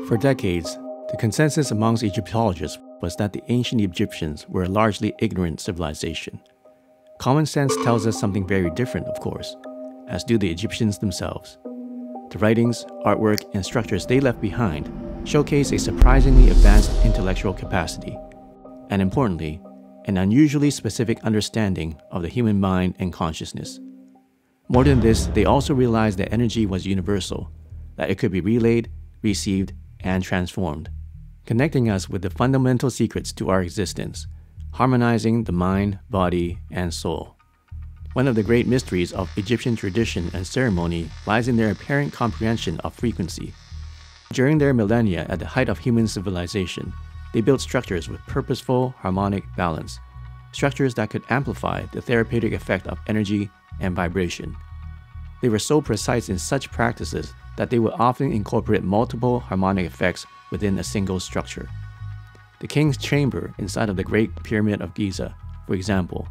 For decades, the consensus amongst Egyptologists was that the ancient Egyptians were a largely ignorant civilization. Common sense tells us something very different, of course, as do the Egyptians themselves. The writings, artwork, and structures they left behind showcase a surprisingly advanced intellectual capacity, and importantly, an unusually specific understanding of the human mind and consciousness. More than this, they also realized that energy was universal, that it could be relayed, received, and transformed, connecting us with the fundamental secrets to our existence, harmonizing the mind, body, and soul. One of the great mysteries of Egyptian tradition and ceremony lies in their apparent comprehension of frequency. During their millennia at the height of human civilization, they built structures with purposeful, harmonic balance, structures that could amplify the therapeutic effect of energy and vibration. They were so precise in such practices that they would often incorporate multiple harmonic effects within a single structure. The king's chamber inside of the Great Pyramid of Giza, for example,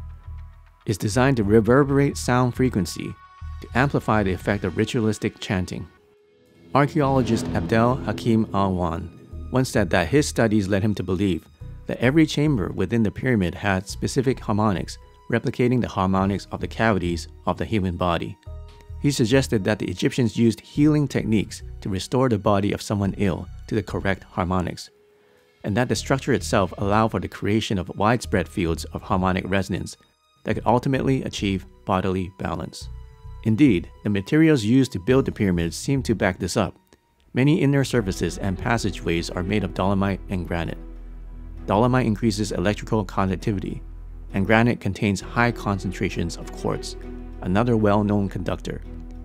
is designed to reverberate sound frequency to amplify the effect of ritualistic chanting. Archaeologist Abdel Hakim Al-Wan once said that his studies led him to believe that every chamber within the pyramid had specific harmonics replicating the harmonics of the cavities of the human body. He suggested that the Egyptians used healing techniques to restore the body of someone ill to the correct harmonics, and that the structure itself allowed for the creation of widespread fields of harmonic resonance that could ultimately achieve bodily balance. Indeed, the materials used to build the pyramids seem to back this up. Many inner surfaces and passageways are made of dolomite and granite. Dolomite increases electrical conductivity, and granite contains high concentrations of quartz, another well-known conductor.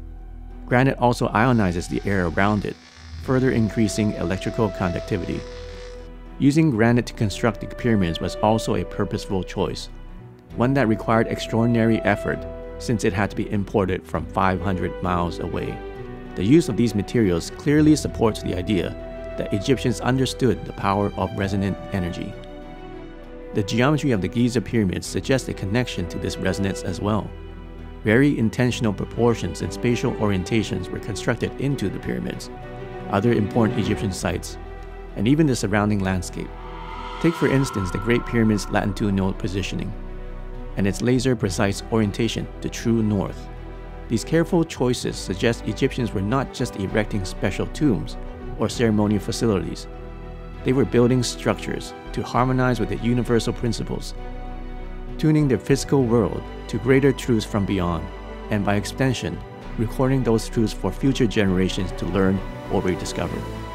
Granite also ionizes the air around it, further increasing electrical conductivity. Using granite to construct the pyramids was also a purposeful choice, one that required extraordinary effort since it had to be imported from 500 miles away. The use of these materials clearly supports the idea that Egyptians understood the power of resonant energy. The geometry of the Giza pyramids suggests a connection to this resonance as well. Very intentional proportions and spatial orientations were constructed into the pyramids, other important Egyptian sites, and even the surrounding landscape. Take for instance the Great Pyramid's latitudinal positioning, and its laser-precise orientation to true north. These careful choices suggest Egyptians were not just erecting special tombs or ceremonial facilities. They were building structures to harmonize with the universal principles, tuning their physical world to greater truths from beyond, and by extension, recording those truths for future generations to learn or rediscover.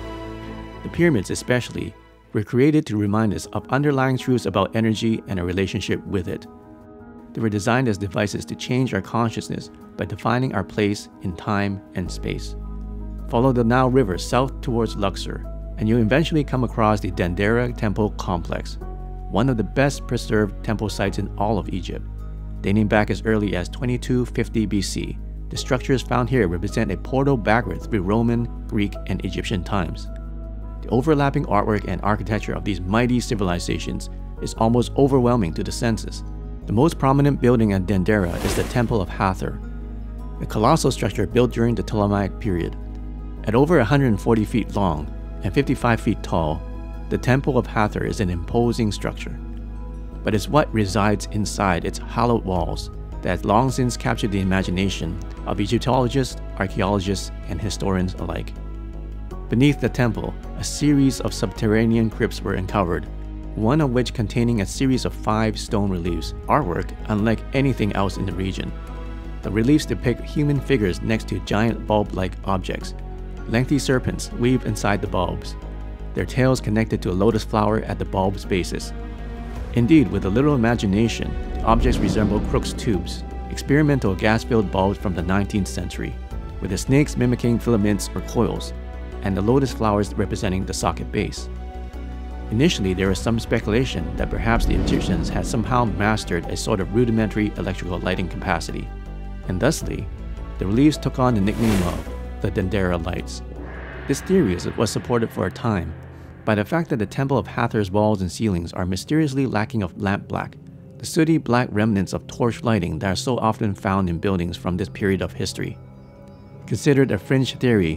The pyramids especially were created to remind us of underlying truths about energy and our relationship with it. They were designed as devices to change our consciousness by defining our place in time and space. Follow the Nile River south towards Luxor, and you'll eventually come across the Dendera Temple Complex, one of the best preserved temple sites in all of Egypt. Dating back as early as 2250 BC, the structures found here represent a portal backward through Roman, Greek, and Egyptian times. The overlapping artwork and architecture of these mighty civilizations is almost overwhelming to the senses. The most prominent building at Dendera is the Temple of Hathor, a colossal structure built during the Ptolemaic period. At over 140 feet long and 55 feet tall, the Temple of Hathor is an imposing structure. But it's what resides inside its hallowed walls that has long since captured the imagination of Egyptologists, archaeologists, and historians alike. Beneath the temple, a series of subterranean crypts were uncovered, one of which containing a series of 5 stone reliefs, artwork unlike anything else in the region. The reliefs depict human figures next to giant bulb-like objects, lengthy serpents weaved inside the bulbs, their tails connected to a lotus flower at the bulb's bases. Indeed, with a little imagination, the objects resemble Crookes tubes, experimental gas-filled bulbs from the 19th century, with the snakes mimicking filaments or coils, and the lotus flowers representing the socket base. Initially, there was some speculation that perhaps the Egyptians had somehow mastered a sort of rudimentary electrical lighting capacity, and thusly, the reliefs took on the nickname of the Dendera Lights. This theory was supported for a time by the fact that the Temple of Hathor's walls and ceilings are mysteriously lacking of lamp black, the sooty black remnants of torch lighting that are so often found in buildings from this period of history. Considered a fringe theory,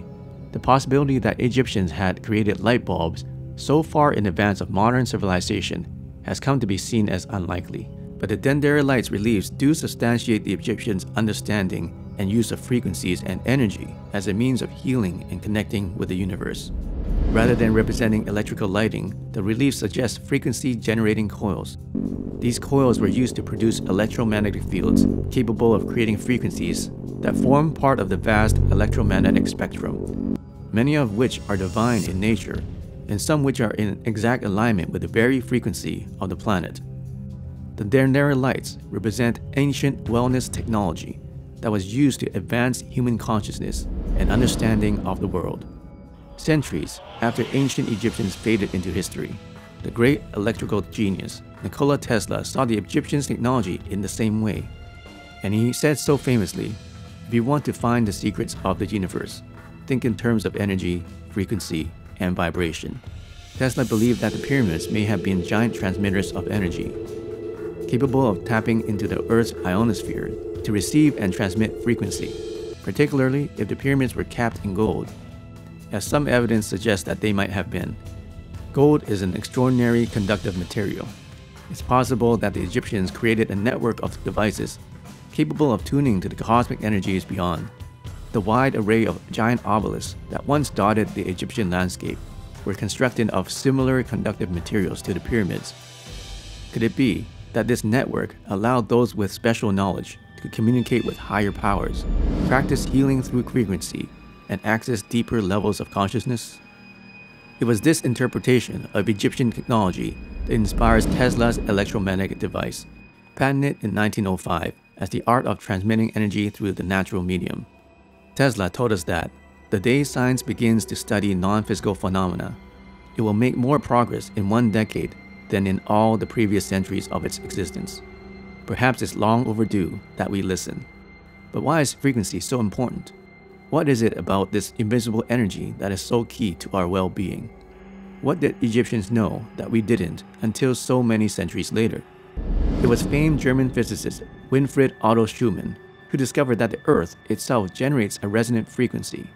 The possibility that Egyptians had created light bulbs so far in advance of modern civilization has come to be seen as unlikely. But the Dendera lights reliefs do substantiate the Egyptians' understanding and use of frequencies and energy as a means of healing and connecting with the universe. Rather than representing electrical lighting, the reliefs suggest frequency-generating coils. These coils were used to produce electromagnetic fields capable of creating frequencies that form part of the vast electromagnetic spectrum, many of which are divine in nature, and some which are in exact alignment with the very frequency of the planet. The Dendera lights represent ancient wellness technology that was used to advance human consciousness and understanding of the world. Centuries after ancient Egyptians faded into history, the great electrical genius Nikola Tesla saw the Egyptians' technology in the same way. And he said so famously, "If you want to find the secrets of the universe, think in terms of energy, frequency, and vibration." Tesla believed that the pyramids may have been giant transmitters of energy, capable of tapping into the Earth's ionosphere to receive and transmit frequency, particularly if the pyramids were capped in gold, as some evidence suggests that they might have been. Gold is an extraordinary conductive material. It's possible that the Egyptians created a network of devices capable of tuning to the cosmic energies beyond. The wide array of giant obelisks that once dotted the Egyptian landscape were constructed of similar conductive materials to the pyramids. Could it be that this network allowed those with special knowledge to communicate with higher powers, practice healing through frequency, and access deeper levels of consciousness? It was this interpretation of Egyptian technology that inspires Tesla's electromagnetic device, patented in 1905 as the art of transmitting energy through the natural medium. Tesla told us that the day science begins to study non-physical phenomena, it will make more progress in one decade than in all the previous centuries of its existence. Perhaps it's long overdue that we listen. But why is frequency so important? What is it about this invisible energy that is so key to our well-being? What did Egyptians know that we didn't until so many centuries later? It was famed German physicist Winfried Otto Schumann who discovered that the Earth itself generates a resonant frequency,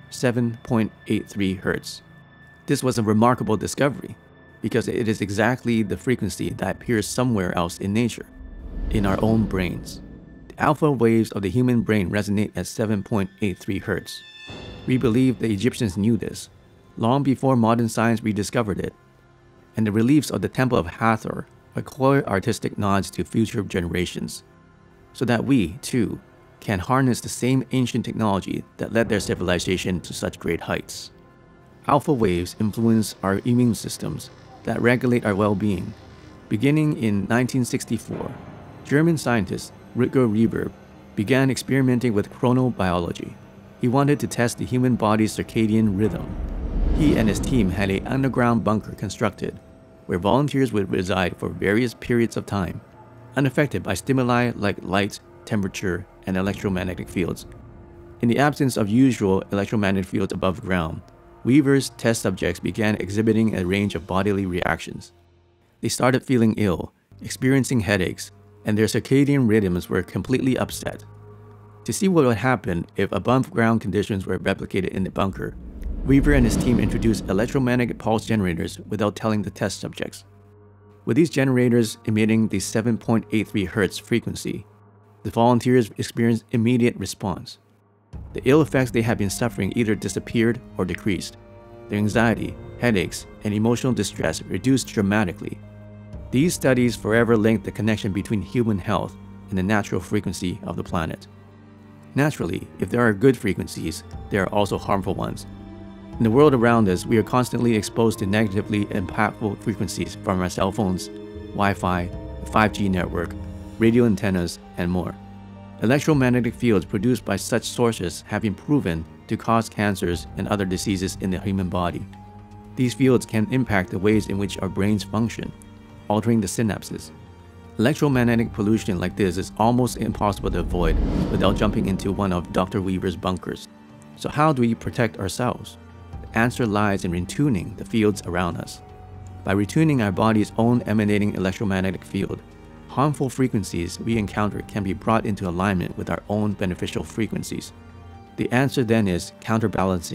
7.83 Hz. This was a remarkable discovery because it is exactly the frequency that appears somewhere else in nature, in our own brains. The alpha waves of the human brain resonate at 7.83 Hz. We believe the Egyptians knew this, long before modern science rediscovered it, and the reliefs of the Temple of Hathor are clear artistic nods to future generations, so that we, too, can harness the same ancient technology that led their civilization to such great heights. Alpha waves influence our immune systems that regulate our well-being. Beginning in 1964, German scientist Rutger Reber began experimenting with chronobiology. He wanted to test the human body's circadian rhythm. He and his team had an underground bunker constructed where volunteers would reside for various periods of time, unaffected by stimuli like light, temperature, and electromagnetic fields. In the absence of usual electromagnetic fields above ground, Weaver's test subjects began exhibiting a range of bodily reactions. They started feeling ill, experiencing headaches, and their circadian rhythms were completely upset. To see what would happen if above-ground conditions were replicated in the bunker, Weaver and his team introduced electromagnetic pulse generators without telling the test subjects. With these generators emitting the 7.83 Hz frequency, the volunteers experienced immediate response. The ill effects they had been suffering either disappeared or decreased. Their anxiety, headaches, and emotional distress reduced dramatically. These studies forever linked the connection between human health and the natural frequency of the planet. Naturally, if there are good frequencies, there are also harmful ones. In the world around us, we are constantly exposed to negatively impactful frequencies from our cell phones, Wi-Fi, the 5G network, radio antennas, and more. Electromagnetic fields produced by such sources have been proven to cause cancers and other diseases in the human body. These fields can impact the ways in which our brains function, altering the synapses. Electromagnetic pollution like this is almost impossible to avoid without jumping into one of Dr. Weaver's bunkers. So how do we protect ourselves? The answer lies in retuning the fields around us. By retuning our body's own emanating electromagnetic field, harmful frequencies we encounter can be brought into alignment with our own beneficial frequencies. The answer then is counterbalancing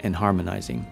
and harmonizing.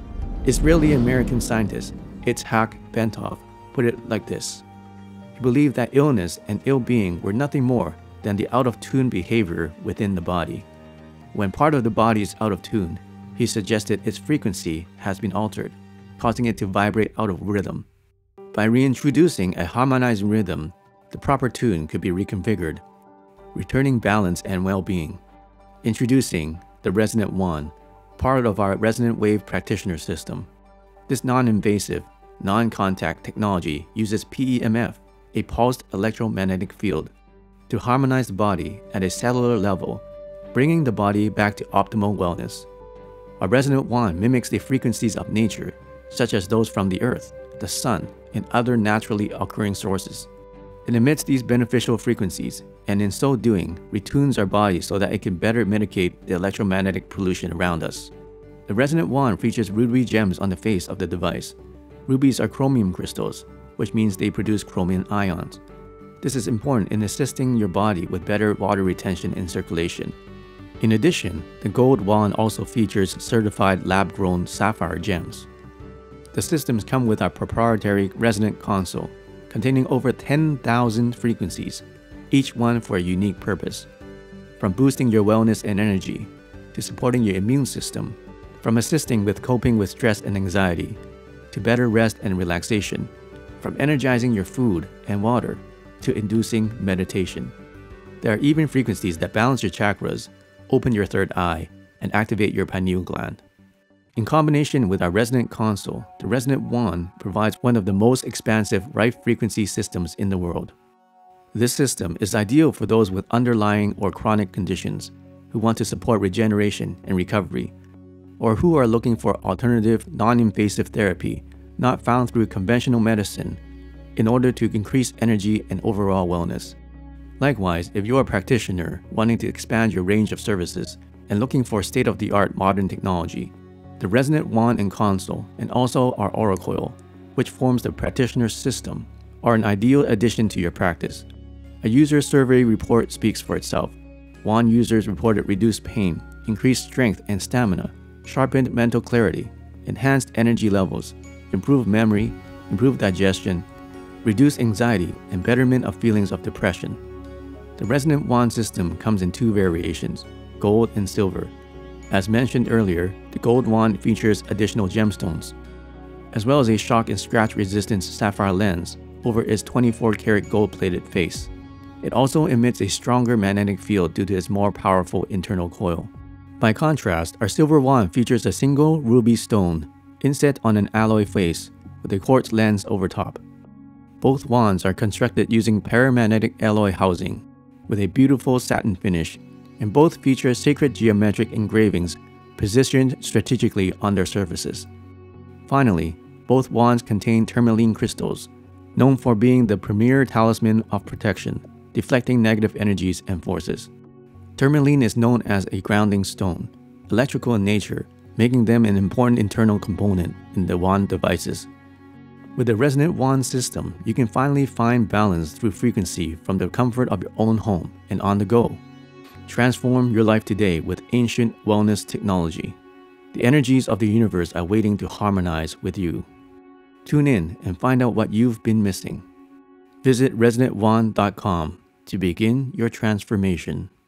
Israeli American scientist Itzhak Bentov put it like this. He believed that illness and ill-being were nothing more than the out-of-tune behavior within the body. When part of the body is out of tune, he suggested its frequency has been altered, causing it to vibrate out of rhythm. By reintroducing a harmonizing rhythm, the proper tune could be reconfigured, returning balance and well-being. Introducing the Resonant Wand, part of our Resonant Wave Practitioner System. This non-invasive, non-contact technology uses PEMF, a pulsed electromagnetic field, to harmonize the body at a cellular level, bringing the body back to optimal wellness. A resonant wand mimics the frequencies of nature, such as those from the earth, the sun, and other naturally occurring sources. It emits these beneficial frequencies, and in so doing, retunes our body so that it can better mitigate the electromagnetic pollution around us. The resonant wand features ruby gems on the face of the device. Rubies are chromium crystals, which means they produce chromium ions. This is important in assisting your body with better water retention and circulation. In addition, the gold wand also features certified lab-grown sapphire gems. The systems come with our proprietary resonant console, containing over 10,000 frequencies, each one for a unique purpose. From boosting your wellness and energy, to supporting your immune system, from assisting with coping with stress and anxiety, to better rest and relaxation, from energizing your food and water, to inducing meditation. There are even frequencies that balance your chakras, open your third eye, and activate your pineal gland. In combination with our resonant console, the Resonant Wand provides one of the most expansive right frequency systems in the world. This system is ideal for those with underlying or chronic conditions who want to support regeneration and recovery, or who are looking for alternative, non-invasive therapy not found through conventional medicine in order to increase energy and overall wellness. Likewise, if you're a practitioner wanting to expand your range of services and looking for state-of-the-art modern technology, the Resonant Wand and Console, and also our Aura Coil, which forms the practitioner system, are an ideal addition to your practice. A user survey report speaks for itself. Wand users reported reduced pain, increased strength and stamina, sharpened mental clarity, enhanced energy levels, improved memory, improved digestion, reduced anxiety, and betterment of feelings of depression. The Resonant Wand system comes in two variations, gold and silver. As mentioned earlier, the gold wand features additional gemstones, as well as a shock and scratch resistant sapphire lens over its 24-karat gold-plated face. It also emits a stronger magnetic field due to its more powerful internal coil. By contrast, our silver wand features a single ruby stone inset on an alloy face with a quartz lens over top. Both wands are constructed using paramagnetic alloy housing with a beautiful satin finish, and both feature sacred geometric engravings positioned strategically on their surfaces. Finally, both wands contain tourmaline crystals, known for being the premier talisman of protection, deflecting negative energies and forces. Tourmaline is known as a grounding stone, electrical in nature, making them an important internal component in the wand devices. With the Resonant Wand system, you can finally find balance through frequency from the comfort of your own home and on the go. Transform your life today with ancient wellness technology. The energies of the universe are waiting to harmonize with you. Tune in and find out what you've been missing. Visit resonantwand.com to begin your transformation.